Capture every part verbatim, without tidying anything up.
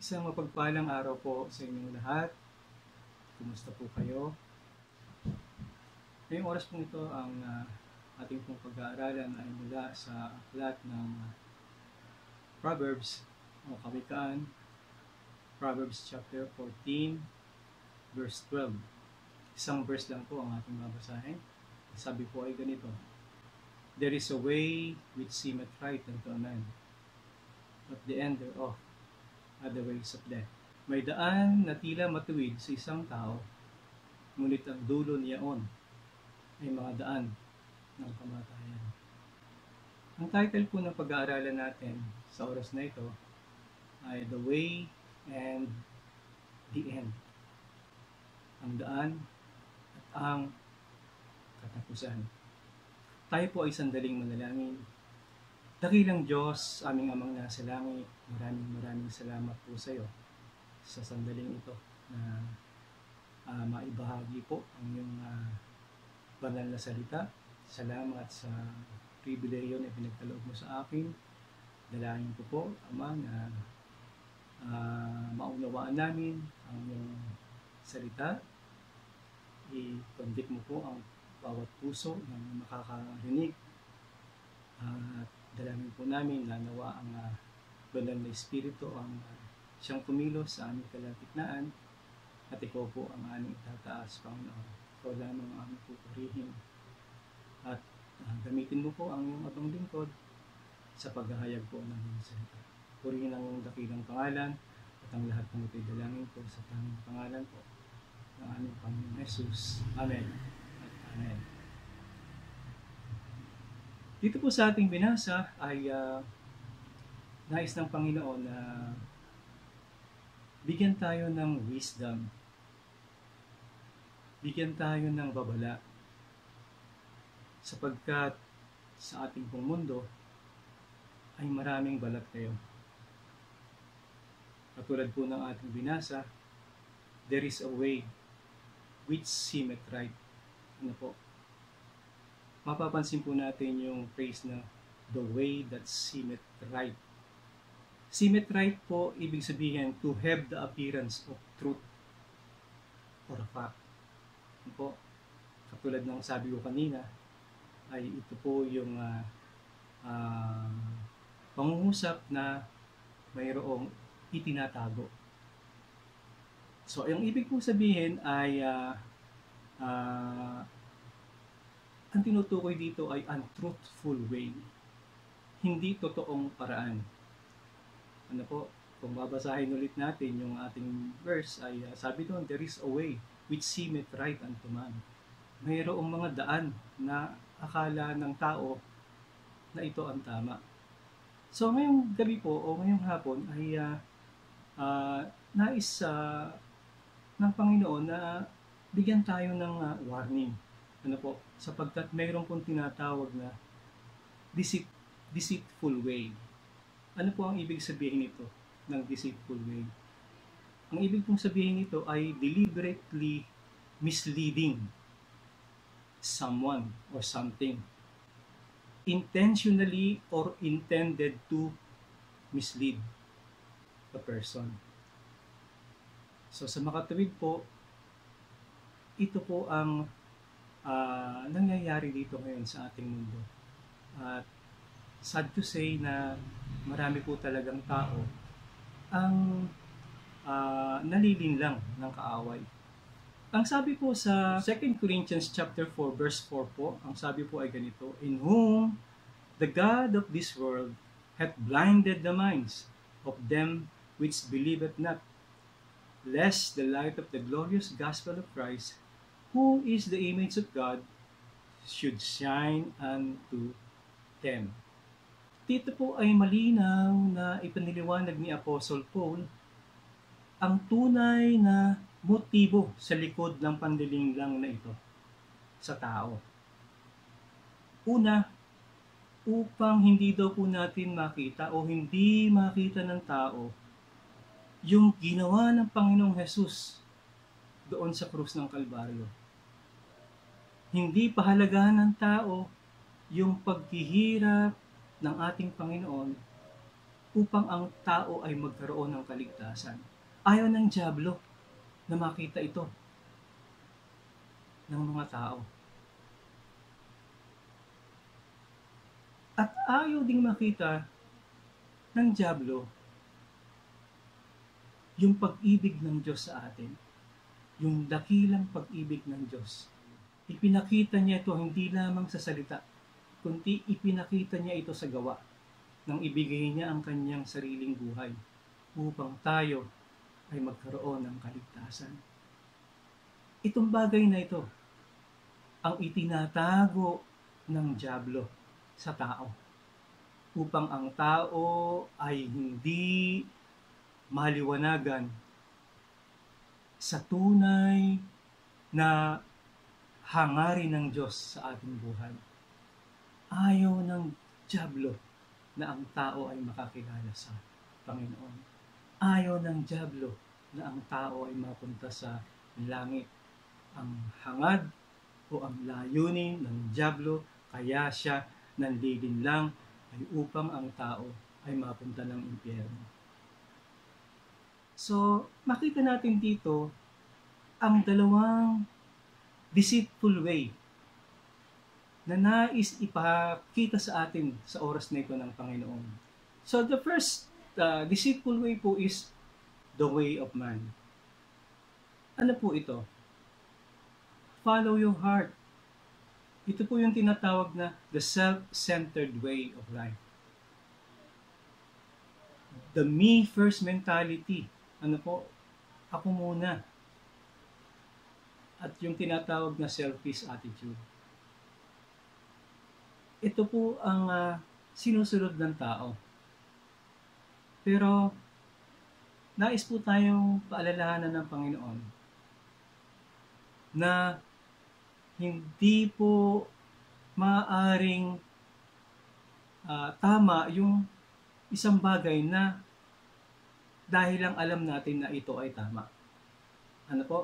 Isang mapagpalang araw po sa inyong lahat. Kumusta po kayo? Ngayong oras po ito, ang uh, ating pong pag-aaralan ay mula sa aklat ng uh, Proverbs o Kawikaan, Proverbs chapter fourteen, verse twelve. Isang verse lang po ang ating babasahin. Sabi po ay ganito: There is a way which seemeth right unto a man, but the end thereof are the ways of death. May daan na tila matuwid sa isang tao, ngunit ang dulo niyaon ay mga daan ng kamatayan. Ang title po ng pag-aaralan natin sa oras na ito ay The Way and the End. Ang daan at ang katapusan. Tayo po ay sandaling manalangin. Dakilang Diyos, aming amang nasa langit, maraming maraming salamat po sa iyo sa sandaling ito na uh, maibahagi po ang iyong uh, banal na salita. Salamat sa pribileyo na pinagkaloob mo sa akin. Dalangin ko po, Ama, na uh, maunawaan namin ang iyong salita. I-convict mo po ang bawat puso ng makakarinig. At uh, dalangin po namin na nawa ang uh, banal na Espiritu ang uh, siyang kumilos sa aming kalagitnaan, at ikaw po ang aming itataas, Panginoon. Ikaw lamang ang aming pupurihin. At uh, gamitin mo po ang iyong abang lingkod sa paghahayag po ng iyong salita. Purihin ang dakilang pangalan at ang lahat ng ito'y dalangin po sa tanging pangalan po ng aming Panginoon Jesus. Amen at Amen. Dito po sa ating binasa ay uh, nais ng Panginoon na bigyan tayo ng wisdom. Bigyan tayo ng babala. Sapagkat sa ating pong mundo ay maraming balat kayo. Katulad po ng ating binasa, there is a way which seemeth right. Ano po? Mapapansin po natin yung phrase na the way that seemeth right. Seemeth right po, ibig sabihin to have the appearance of truth or fact. Ano po? Katulad ng sabi ko kanina, ay ito po yung uh, uh, pangungusap na mayroong itinatago. So, yung ibig po sabihin ay uh, uh, ang tinutukoy dito ay untruthful way. Hindi totoong paraan. Ano po? Kung babasahin ulit natin yung ating verse ay uh, sabi doon, there is a way which seemeth right unto man. Mayroong mga daan na akala ng tao na ito ang tama. So ngayong gabi po o ngayong hapon ay uh, uh, nais uh, ng Panginoon na bigyan tayo ng uh, warning. Ano po? Sapagkat mayroon pong tinatawag na deceit, deceitful way. Ano po ang ibig sabihin nito ng deceitful way? Ang ibig pong sabihin nito ay deliberately misleading someone or something. Intentionally or intended to mislead the person. So sa makatuwid po, ito po ang Uh, nangyayari dito ngayon sa ating mundo. At uh, sad to say na marami po talagang tao ang uh, nalilinlang ng kaaway. Ang sabi po sa Second Corinthians chapter four verse four po, ang sabi po ay ganito: In whom the God of this world hath blinded the minds of them which believeth not, lest the light of the glorious gospel of Christ, who is the image of God, should shine unto them. Dito po ay malinaw na ipaniliwanag ni Apostle Paul ang tunay na motibo sa likod ng panlilinglang na ito sa tao. Una, upang hindi daw po natin makita o hindi makita ng tao yung ginawa ng Panginoong Hesus doon sa krus ng Kalbaryo. Hindi pahalagahan ng tao yung paghihirap ng ating Panginoon upang ang tao ay magkaroon ng kaligtasan. Ayaw ng dyablo na makita ito ng mga tao. At ayaw ding makita ng dyablo yung pag-ibig ng Diyos sa atin, yung dakilang pag-ibig ng Diyos. Ipinakita niya ito hindi lamang sa salita, kundi ipinakita niya ito sa gawa, nang ibigay niya ang kanyang sariling buhay upang tayo ay magkaroon ng kaligtasan. Itong bagay na ito ang itinatago ng dyablo sa tao upang ang tao ay hindi maliwanagan sa tunay na hangarin ng Diyos sa ating buhay. Ayaw ng dyablo na ang tao ay makakilala sa Panginoon. Ayaw ng dyablo na ang tao ay mapunta sa langit. Ang hangad o ang layunin ng dyablo, kaya siya nandidin lang, ay upang ang tao ay mapunta ng impyerno. So, makita natin dito ang dalawang deceitful way na nais ipakita sa atin sa oras na ito ng Panginoon. So, the first uh, deceitful way po is the way of man. Ano po ito? Follow your heart. Ito po yung tinatawag na the self-centered way of life. The me first mentality. Ano po? Ako muna. At yung tinatawag na selfish attitude. Ito po ang uh, sinusunod ng tao. Pero, nais po tayong paalalahanan ng Panginoon na hindi po maaaring uh, tama yung isang bagay na dahil lang alam natin na ito ay tama. Ano po?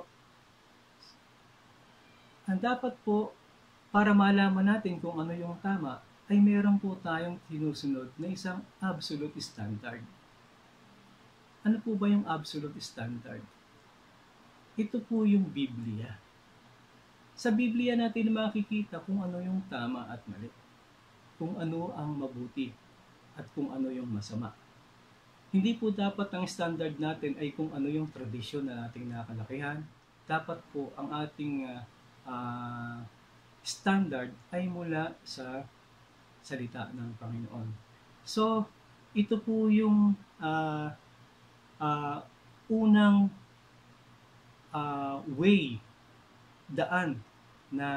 Ang dapat po, para malaman natin kung ano yung tama, ay meron po tayong sinusunod na isang absolute standard. Ano po ba yung absolute standard? Ito po yung Biblia. Sa Biblia natin makikita kung ano yung tama at mali. Kung ano ang mabuti at kung ano yung masama. Hindi po dapat ang standard natin ay kung ano yung tradisyon na ating nakalakihan. Dapat po ang ating uh, uh, standard ay mula sa salita ng Panginoon. So, ito po yung uh, uh, unang uh, way, daan na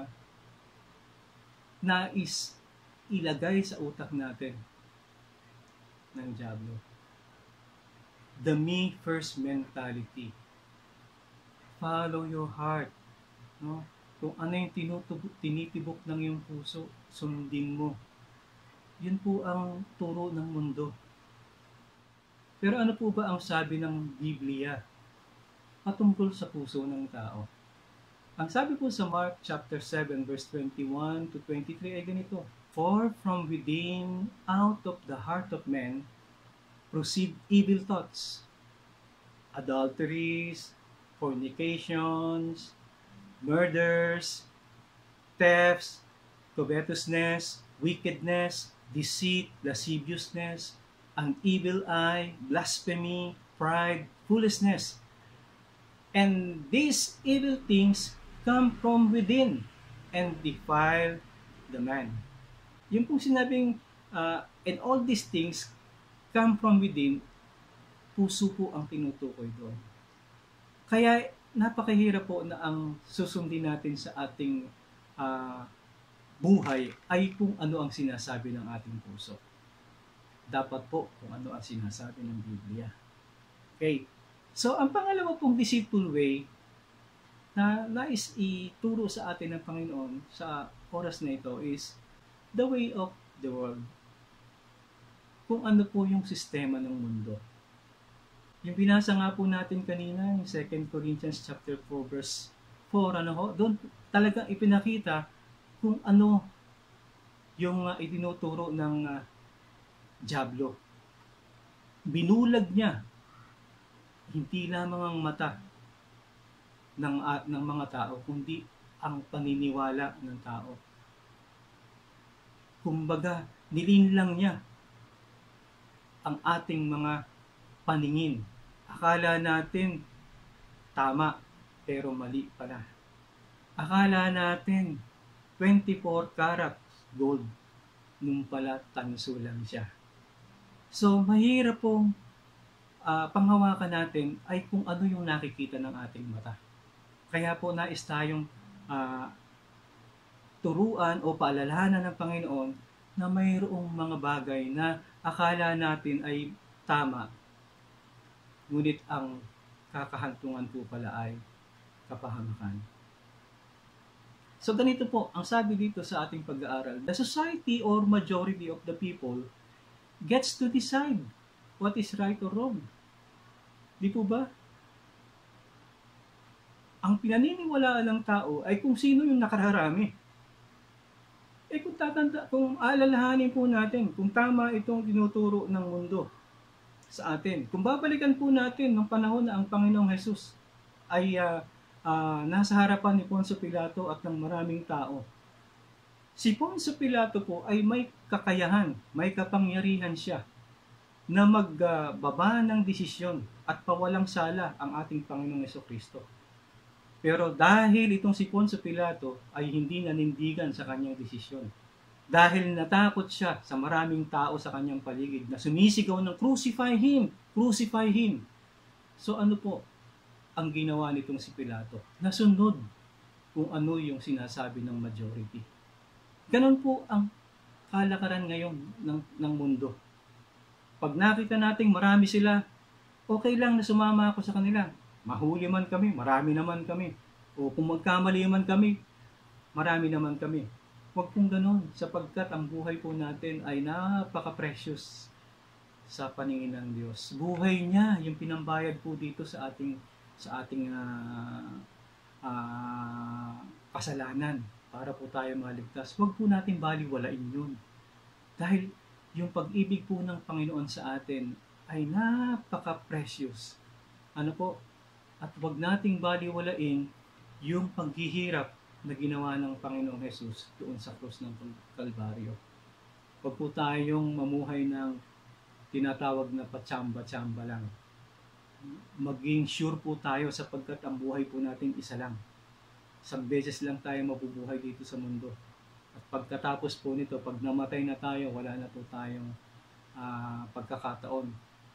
nais ilagay sa utak natin ng dyablo. The me first mentality. Follow your heart. No? Kung ano yung tinutubok, tinitibok ng iyong puso, sundin mo. Yun po ang turo ng mundo. Pero ano po ba ang sabi ng Biblia patungkol sa puso ng tao? Ang sabi po sa Mark chapter seven verse twenty-one to twenty-three ay ganito. For from within, out of the heart of men, proceed evil thoughts, adulteries, fornications, murders, thefts, covetousness, wickedness, deceit, lasciviousness, an evil eye, blasphemy, pride, foolishness. And these evil things come from within and defile the man. Yung pong sinabing, uh, and all these things come from within, puso po ang tinutukoy doon. Kaya napakahirap po na ang susundin natin sa ating uh, buhay ay kung ano ang sinasabi ng ating puso. Dapat po kung ano ang sinasabi ng Biblia. Okay. So, ang pangalawa pong deceitful way na nais ituro sa atin ng Panginoon sa oras na ito is the way of the world. Kung ano po yung sistema ng mundo. Yung binasa nga po natin kanina, yung Second Corinthians chapter four verse four, ano ho, doon talagang ipinakita kung ano yung uh, itinuturo ng uh, dyablo. binulag niya hindi lamang ang mata ng, uh, ng mga tao, kundi ang paniniwala ng tao. Kumbaga, nilinlang niya ang ating mga paningin. Akala natin tama, pero mali pala. Akala natin twenty-four karat gold, nung pala tanso lang siya. So, mahirap pong uh, panghawakan natin ay kung ano yung nakikita ng ating mata. Kaya po nais tayong uh, turuan o paalalahanan ng Panginoon na mayroong mga bagay na akala natin ay tama, ngunit ang kakahantungan po pala ay kapahamakan. So ganito po, ang sabi dito sa ating pag-aaral, the society or majority of the people gets to decide what is right or wrong. Di po ba? Ang pinaniniwalaan ng tao ay kung sino yung nakaharami. Eh kung tatanda, kung alalahanin po natin, kung tama itong tinuturo ng mundo sa atin, kung babalikan po natin ng panahon na ang Panginoong Jesus ay uh, uh, nasa harapan ni Poncio Pilato at ng maraming tao. Si Poncio Pilato po ay may kakayahan, may kapangyarihan siya na magbaba uh, ng desisyon at pawalang sala ang ating Panginoong Jesucristo. Pero dahil itong si Poncio Pilato ay hindi nanindigan sa kanyang desisyon, dahil natakot siya sa maraming tao sa kanyang paligid na sumisigaw ng crucify him, crucify him. So ano po ang ginawa nitong si Pilato? Nasunod kung ano yung sinasabi ng majority. Ganon po ang kalakaran ngayon ng, ng mundo. Pag nakita nating marami sila, okay lang na sumama ako sa kanila. Mahuli man kami, marami naman kami. O kung magkamali man kami, marami naman kami. Huwag pong ganon, sapagkat ang buhay po natin ay napaka-precious sa paningin ng Diyos. Buhay niya, yung pinambayad po dito sa ating sa ating uh, uh, kasalanan para po tayo maligtas. Huwag po natin baliwalain yun. Dahil yung pag-ibig po ng Panginoon sa atin ay napaka-precious. Ano po? At huwag nating baliwalain yung paghihirap na ginawa ng Panginoong Jesus doon sa krus ng Kalbaryo. Huwag po tayong mamuhay ng tinatawag na patsamba-tsamba lang. Maging sure po tayo sapagkat ang buhay po natin isa lang. Isang beses lang tayo mabubuhay dito sa mundo. At pagkatapos po nito, pag namatay na tayo, wala na po tayong uh, pagkakataon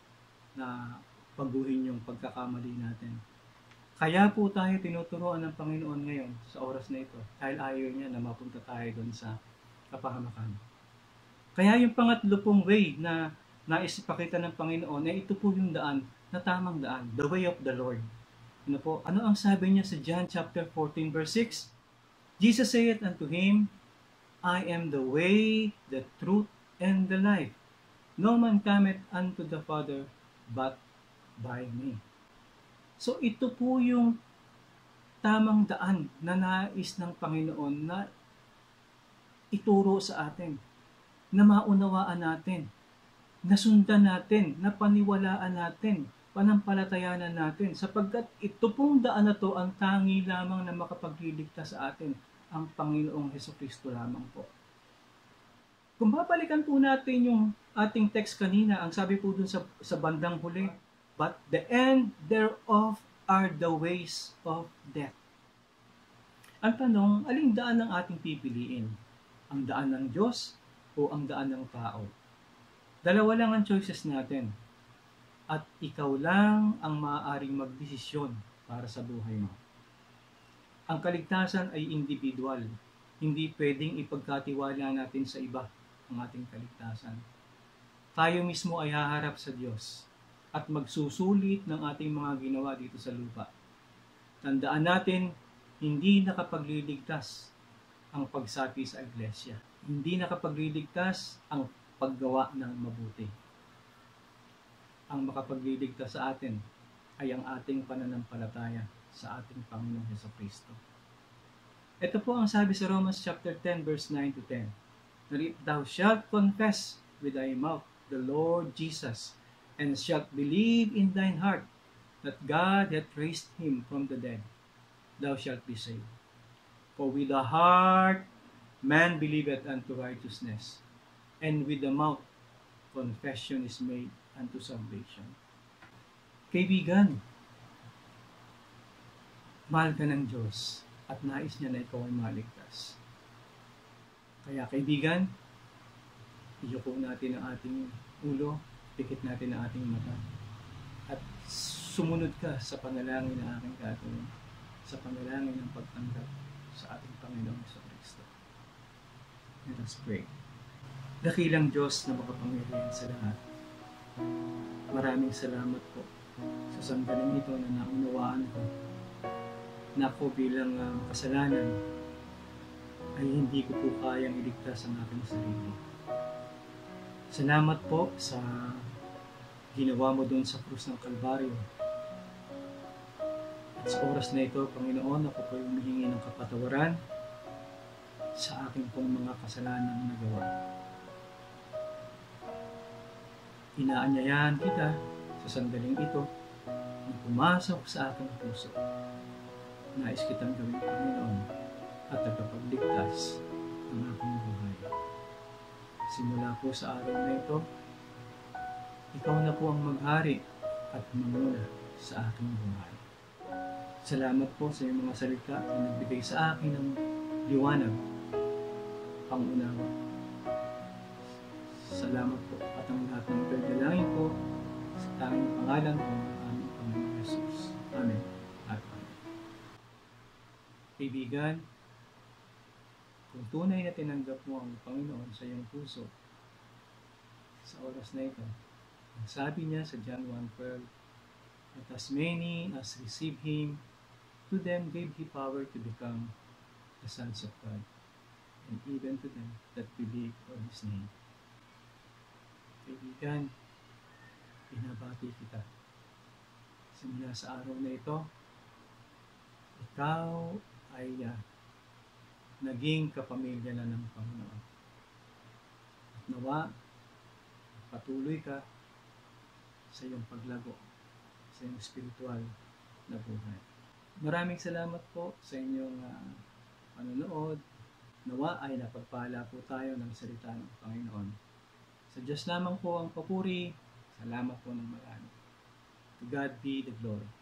na paguhin yung pagkakamali natin. Kaya po tayo tinuturuan ng Panginoon ngayon sa oras na ito dahil ayaw niya na mapunta tayo doon sa kapahamakan. Kaya yung pangatlo pong way na naisipakita ng Panginoon, eh ito po yung daan na tamang daan, the way of the Lord. Ano po? Ano ang sabi niya sa John chapter fourteen verse six? Jesus said unto him, I am the way, the truth, and the life. No man cometh unto the Father but by me. So ito po yung tamang daan na nais ng Panginoon na ituro sa atin, na maunawaan natin, na sundan natin, na paniwalaan natin, panampalatayanan natin, sapagkat ito pong daan na to ang tangi lamang na makapagliligtas sa atin, ang Panginoong Jesucristo lamang po. Kung babalikan po natin yung ating text kanina, ang sabi po dun sa, sa bandang huli, but the end thereof are the ways of death. Ang tanong, aling daan ang ating pipiliin? Ang daan ng Diyos o ang daan ng tao? Dalawa lang ang choices natin. At ikaw lang ang maaaring magdesisyon para sa buhay mo. Ang kaligtasan ay individual. Hindi pwedeng ipagkatiwala natin sa iba ang ating kaligtasan. Tayo mismo ay haharap sa Diyos at magsusulit ng ating mga ginawa dito sa lupa. Tandaan natin, hindi nakapagliligtas ang pagsapi sa iglesia. Hindi nakapagliligtas ang paggawa ng mabuti. Ang makapagliligtas sa atin ay ang ating pananampalataya sa ating Panginoong Jesucristo. Ito po ang sabi sa Romans chapter ten verse nine to ten. That if thou shalt confess with thy mouth the Lord Jesus and shalt believe in thine heart that God hath raised him from the dead, thou shalt be saved. For with the heart man believeth unto righteousness, and with the mouth confession is made unto salvation. Kaibigan, mahal ka ng Diyos at nais niya na ikaw ay maligtas. Kaya kaibigan, iyuko natin ang ating ulo, pikit natin ang ating mata, at sumunod ka sa panalangin na aking gagawin, sa panalangin ng pagtanggap sa ating Panginoong Kristo. Let us pray. Dakilang Diyos na makapangyarihan sa lahat, maraming salamat po sa sandaling ito na naunawaan ko na ako bilang uh, kasalanan ay hindi ko po kayang iligtas ang aking sarili. Salamat po sa ginawa mo doon sa krus ng Kalbaryo. At sa oras na ito, Panginoon, ako po humihingi ng kapatawaran sa aking pong mga kasalanang nagawa. Inaanyayahan kita sa sandaling ito na pumasok sa aking puso. Nais kitang gawing Panginoon at tagapagligtas ng aking buhay. Simula po sa araw na ito, ikaw na po ang maghari at manguna sa aking buhay. Salamat po sa iyong mga salita na nagbigay sa akin ng liwanag, pangunawa. Salamat po at ang lahat ng pagdalangin ko sa tanging pangalan ko ng aming Panginoon Jesus. Amen at Amen. Kaibigan, kung tunay na tinanggap mo ang Panginoon sa iyong puso, sa oras na ito, ang sabi niya sa John one twelve, that as many as receive Him, to them gave He power to become the sons of God, and even to them that believe on His name. Kaibigan, binabati kita. Simula sa araw na ito, ikaw ay uh, naging kapamilya na ng Panginoon. At nawa, patuloy ka sa iyong paglago, sa iyong spiritual na buhay. Maraming salamat po sa inyong uh, panonood. Nawa ay napagpala po tayo ng salita ng Panginoon. Sa Diyos lamang po ang papuri. Salamat po ng marami. To God be the glory.